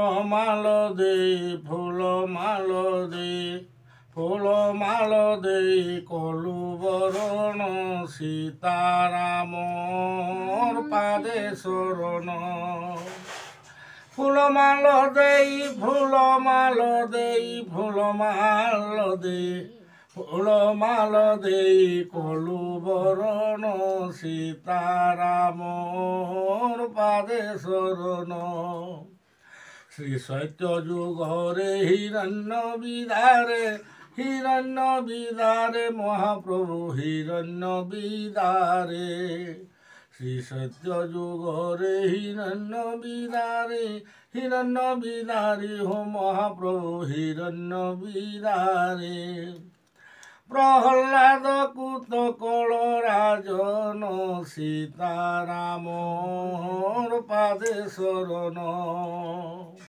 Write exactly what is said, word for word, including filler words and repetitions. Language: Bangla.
মাল দেই ফুল মাল দেই ফুল মাল দেই কলু বরণ সীতারামর পাদে শরণ ফুল মাল দেই ফুল মাল দেই ফুল মাল দেই ফুল মাল দেই কলু বরণ সীতারামর পাদে শরণ শ্রী সত্য যুগরে হিরণ্য বিদারে হিরণ্য বিদারে মহাপ্রভু হিরণ্য বিদারে শ্রী সত্য যুগরে হিরণ্য বিদারে হিরণ্য বিদারে হো মহাপ্রভু হিরণ্য বিদারে প্রহ্লাদ কুত কল রাজন সীতারামর পাদে শরণ।